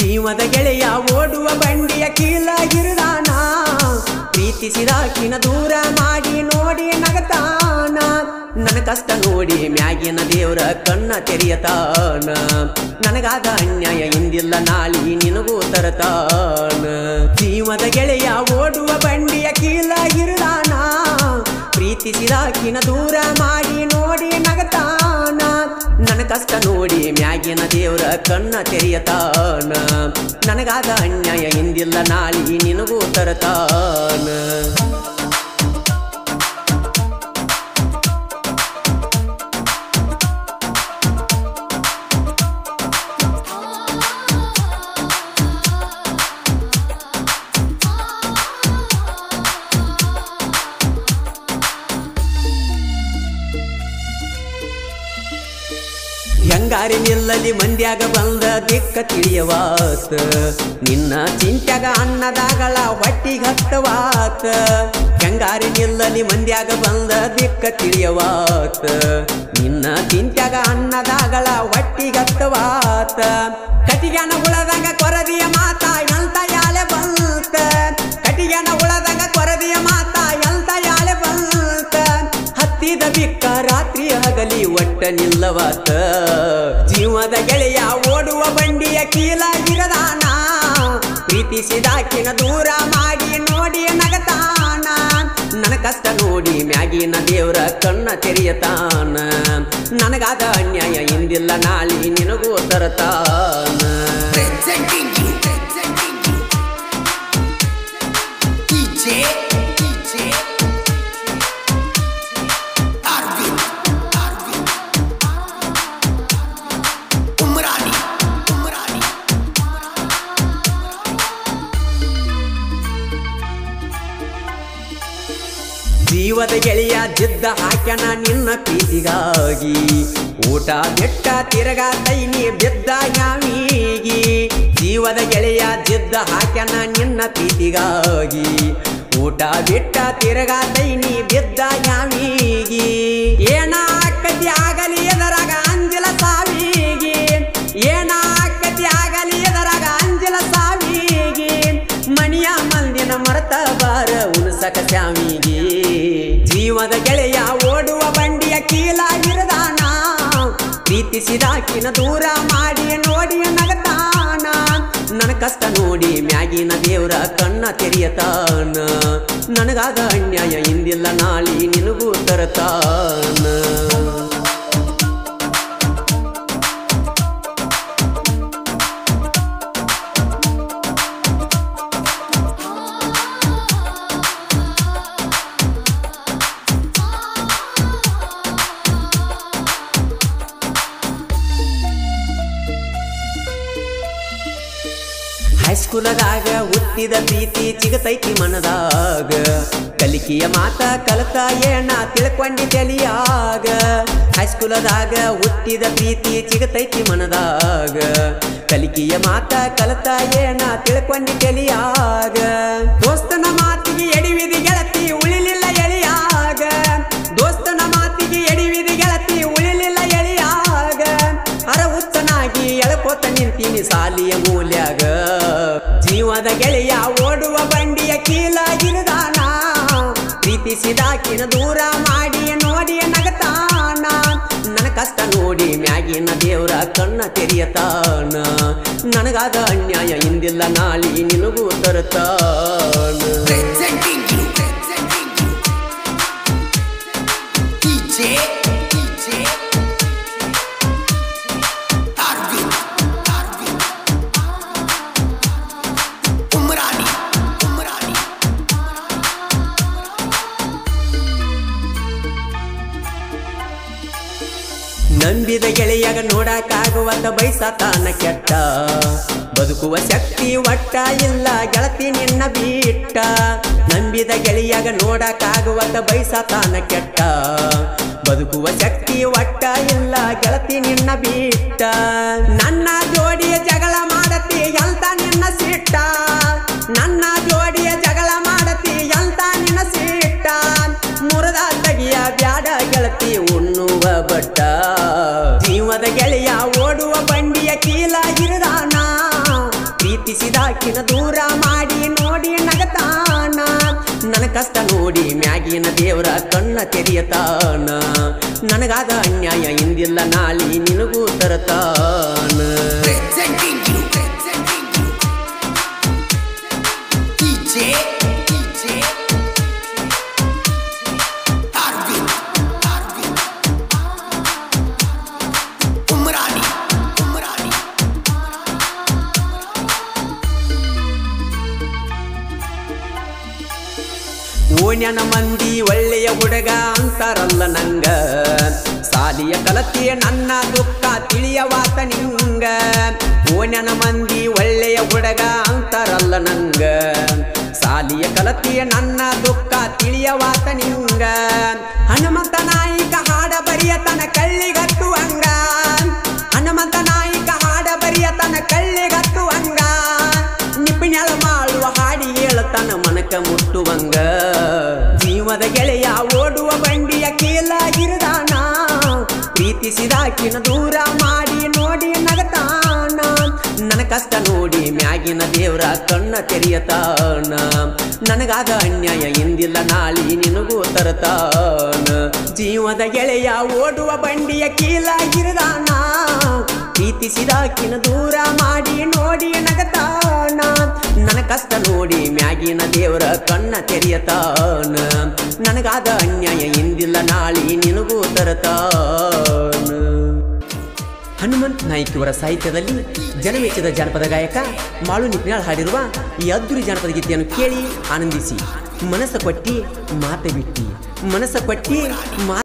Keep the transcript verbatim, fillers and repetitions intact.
ಜೀವದ ಗೆಳೆಯ ಓಡುವ ಬಂಡಿಯ ಕೀಲಾಗಿರುದಾನ ಪ್ರೀತಿಸಿದಾಕಿನ ದೂರ ಮಾಡಿ ನೋಡಿ ನಗತಾನ ನನ್ನ ಕಷ್ಟ ನೋಡಿ ಮ್ಯಾಗಿನ ದೇವರ ಕಣ್ಣ ತೆರೆಯತಾನ ನನಗಾದ ಅನ್ಯಾಯ ಇಂದಿಲ್ಲ ನಾಳಿ ನಿನಗೂ ತರತಾನ ಜೀವದ ಗೆಳೆಯ ಓಡುವ ಬಂಡಿಯ ಕೀಲಾಗಿರುದಾನ ಪ್ರೀತಿಸಿದಾಕಿನ ದೂರ ಮಾಡಿ ನೋಡಿ ನಗತಾನ ನನ್ನ ಕಷ್ಟ ನೋಡಿ ಮ್ಯಾಗಿನ ದೇವರ ಕಣ್ಣ ತೆರೆಯತಾನ ನನಗಾದ ಅನ್ಯಾಯ ಇಂದಿಲ್ಲ ನಾಳಿ ನಿನಗೂ ತರತಾನ ಹೆಂಗಾರಿ ನಿಲ್ಲಲಿ ಮಂದ್ಯಾಗ ಬಂದ ದಿಕ್ಕ ತಿಳಿಯವಾತ ನಿನ್ನ ಚಿಂತ್ಯಾಗ ಅನ್ನದಾಗಳ ಹೊಟ್ಟಿಗೆ ಹತ್ತವಾತ ಹೆಂಗಾರಿ ನಿಲ್ಲಲಿ ಮಂದ್ಯಾಗ ಬಂದ ದಿಕ್ಕ ತಿಳಿಯವಾತ ನಿನ್ನ ಚಿಂತ್ಯಾಗ ಅನ್ನದಾಗಳ ಹೊಟ್ಟಿಗೆ ಹತ್ತವಾತ ಕಟಿಗನ ಉಳದಂಗ ಕೊರದಿಯ ಮಾತ ಎಂತ ಯಾಳೆ ಬಂತ ಕಟಿಗನ ಉಳದಂಗ ಕೊರದಿಯ ಮಾತ ಎಂತ ಯಾಳೆ ಬಂತ ಹತ್ತಿದ ಬಿಕ್ಕ ರಾತ್ರಿ ಹಗಲಿ ಒಟ್ಟ ನಿಲ್ಲವಾತ ಜೀವದ ಗೆಳೆಯ ಓಡುವ ಬಂಡಿಯ ಕೀಲಾಗಿರದಾನ ಪ್ರೀತಿಸಿದಾಕಿನ ದೂರ ಮಾಡಿ ನೋಡಿ ನಗತಾನ ನನ್ನ ಕಷ್ಟ ನೋಡಿ ಮ್ಯಾಗಿನ ದೇವರ ಕಣ್ಣ ತೆರೆಯತಾನ ನನಗಾದ ಅನ್ಯಾಯ ಇಂದಿಲ್ಲ ನಾಳಿ ನಿನಗೂ ತರತಾನ ಜೀವದ ಗೆಳೆಯ ಜಿದ್ದ ಹಾಕ್ಯನ ನಿನ್ನ ಪ್ರೀತಿಗಾಗಿ ಊಟ ಬೆಟ್ಟ ತಿರಗ ತೈನಿ ಬಿದ್ದ ಯಾವಿಗಿ ಜೀವದ ಗೆಳೆಯ ಜಿದ್ದ ಹಾಕ್ಯನ ನಿನ್ನ ಪ್ರೀತಿಗಾಗಿ ಊಟ ಬಿಟ್ಟ ತಿರಗ ತೈನಿ ಬಿದ್ದ ಯಾವಿಗಿ ಏನ ಆಕತಿ ಆಗಲಿ ಎದರಾಗ ಅಂಜಲ ಸಾವಿಗಿ ಏನ ಆಕತಿ ಆಗಲಿ ಎದರಾಗ ಅಂಜಲ ಸಾವಿಗಿ ಮಣಿಯ ಮಂದಿನ ಮರತ ಬಾರ ಉಣಸಕ ಶ್ಯಾಮಿಗಿ ಜೀವದ ಗೆಳೆಯ ಓಡುವ ಬಂಡಿಯ ಕೀಲಾಗಿರದಾನ ಪ್ರೀತಿಸಿದಾಕಿನ ದೂರ ಮಾಡಿ ನೋಡಿ ನಗತಾನ ನನ್ನ ಕಷ್ಟ ನೋಡಿ ಮ್ಯಾಗಿನ ದೇವರ ಕಣ್ಣ ತೆರೆಯತಾನ ನನಗಾದ ಅನ್ಯಾಯ ಇಂದಿಲ್ಲ ನಾಳಿ ನಿನಗೂ ತರತಾನ ಹೈಸ್ಕೂಲದಾಗ ಹುಟ್ಟಿದ ಪ್ರೀತಿ ಚಿಗತೈತಿ ಮನದಾಗ ಕಲಿಕೆಯ ಮಾತ ಕಲತ ಏನ ತಿಳ್ಕೊಂಡಿ ತಲಿಯಾಗ ಹೈಸ್ಕೂಲದಾಗ ಹುಟ್ಟಿದ ಪ್ರೀತಿ ಚಿಗತೈತಿ ಮನದಾಗ ಕಲಿಕೆಯ ಮಾತ ಕಲತ ಏನ ತಿಳ್ಕೊಂಡಿ ತಲಿಯಾಗ ದೋಸ್ತನ ಮಾತಿಗೆ ಎಡಿವಿದಿ ಗೆಳತಿ ಉಳಿಲಿಲ್ಲ ಎಳಿಯಾಗ ದೋಸ್ತನ ಮಾತಿಗೆ ಎಡಿವಿದಿ ಗೆಳತಿ ಉಳಿಲಿಲ್ಲ ಎಳಿಯಾಗ ಅರ ಹುಚ್ಚನಾಗಿ ಎಳಕೋತ ನಿಂತೀನಿ ಸಾಲಿಯ ಮೂಲ್ಯಾಗ ಜೀವದ ಗೆಳೆಯ ಓಡುವ ಬಂಡಿಯ ಕೀಲಾಗಿರದಾನ ಪ್ರೀತಿಸಿದಾಕಿನ ದೂರ ಮಾಡಿ ನೋಡಿ ನಗತಾನ ನನ್ನ ಕಷ್ಟ ನೋಡಿ ಮ್ಯಾಗಿನ ದೇವರ ಕಣ್ಣ ತೆರೆಯತಾನ ನನಗಾದ ಅನ್ಯಾಯ ಇಂದಿಲ್ಲ ನಾಳಿ ನಿನಗೂ ತರತಾನ ನಂಬಿದ ಗೆಳೆಯಾಗ ನೋಡಕ್ಕಾಗುವಂತ ಬಯಸತಾನ ಕೆಟ್ಟ ಬದುಕುವ ಶಕ್ತಿ ಒಟ್ಟ ಇಲ್ಲ ಗೆಳತಿ ನಿನ್ನ ಬಿಟ್ಟ ನಂಬಿದ ಗೆಳೆಯಾಗ ನೋಡಕ್ಕಾಗುವಂತ ಬಯಸತಾನ ಕೆಟ್ಟ ಬದುಕುವ ಶಕ್ತಿ ಒಟ್ಟ ಇಲ್ಲ ಗೆಳತಿ ನಿನ್ನ ಬಿಟ್ಟ ನನ್ನ ಜೋಡಿಯ ಜಗಳ ಮಾಡತಿ ಎಂತ ನಿನ್ನ ಸಿಟ್ಟ ನನ್ನ ಜೋಡಿಯ ಜಗಳ ಮಾಡತಿ ಎಂತ ನಿನ್ನ ಸಿಟ್ಟ ಮುರದ ತಗಿಯ ಬ್ಯಾಡ ಗೆಳತಿ ಉಣ್ಣುವ ಬಟ್ಟ ಜೀವದ ಗೆಳೆಯ ಓಡುವ ಬಂಡಿಯ ಕೀಲಾಗಿರದಾನ ಪ್ರೀತಿಸಿದಾಕಿನ ದೂರ ಮಾಡಿ ನೋಡಿ ನಗತಾನ ನನ್ನ ಕಷ್ಟ ನೋಡಿ ಮ್ಯಾಗಿನ ದೇವರ ಕಣ್ಣ ತೆರೆಯತಾನ ನನಗಾದ ಅನ್ಯಾಯ ಇಂದಿಲ್ಲ ನಾಳಿ ನಿನಗೂ ತರತಾನ ಓಣ್ಯನ ಮಂದಿ ಒಳ್ಳೆಯ ಹುಡುಗ ಅಂತಾರಲ್ಲ ನಂಗ ಸಾಲಿಯ ಕಲತಿಯ ನನ್ನ ದುಃಖ ತಿಳಿಯವಾತ ನಿಂಗ ಓಣ್ಯನ ಮಂದಿ ಒಳ್ಳೆಯ ಹುಡುಗ ಅಂತಾರಲ್ಲ ನಂಗ ಸಾಲಿಯ ಕಲತಿಯ ನನ್ನ ದುಃಖ ತಿಳಿಯವಾತ ನಿಂಗ ಹನುಮಂತ ನಾಯಿಕ ಹಾಡ ಬರಿಯತನ ಕಳ್ಳಿಗತ್ತುವಂಗ ಹನುಮಂತ ನಾಯಿಕ ಹಾಡ ಬರಿಯತನ ಕಳ್ಳಿಗತ್ತುವಂಗ ನಿಪಿಣಲ ಮಾಡುವ ಹಾಡಿ ಹೇಳತನ ಮನಕ ಮುಟ್ಟುವಂಗ ಜೀವದ ಗೆಳೆಯ ಓಡುವ ಬಂಡಿಯ ಕೀಲಾಗಿರದಾನ ಪ್ರೀತಿಸಿದಾಕಿನ ದೂರ ಮಾಡಿ ನೋಡಿ ನಗತಾನ ನನ್ನ ಕಷ್ಟ ನೋಡಿ ಮ್ಯಾಗಿನ ದೇವರ ಕಣ್ಣ ತೆರೆಯತಾನ ನನಗಾದ ಅನ್ಯಾಯ ಇಂದಿಲ್ಲ ನಾಳಿ ನಿನಗೂ ತರತಾನ ಜೀವದ ಗೆಳೆಯ ಓಡುವ ಬಂಡಿಯ ಕೀಲಾಗಿರದಾನ ಪ್ರೀತಿಸಿದಾಕಿನ ದೂರ ಮಾಡಿ ನೋಡಿ ನಗತಾನ ನನ್ನ ಕಷ್ಟ ನೋಡಿ ಮ್ಯಾಗಿನ ದೇವರ ಕಣ್ಣ ತೆರೆಯತಾನ ನನಗಾದ ಅನ್ಯಾಯ ಇಂದಿಲ್ಲ ನಾಳಿ ನಿನಗೂ ತರತಾನ ಹನುಮಂತ್ ನಾಯ್ಕ ಇವರ ಸಾಹಿತ್ಯದಲ್ಲಿ ಜನಮೆಚ್ಚಿದ ಜಾನಪದ ಗಾಯಕ ಮಾಳು ನಿಪ್ನಾಳ್ ಹಾಡಿರುವ ಈ ಅದ್ದೂರಿ ಜಾನಪದ ಗೀತೆಯನ್ನು ಕೇಳಿ ಆನಂದಿಸಿ ಮನಸ್ಸ ಕೊಟ್ಟಿ ಮಾತೆ ಬಿಟ್ಟಿ ಮನಸ್ಸ ಕೊಟ್ಟಿ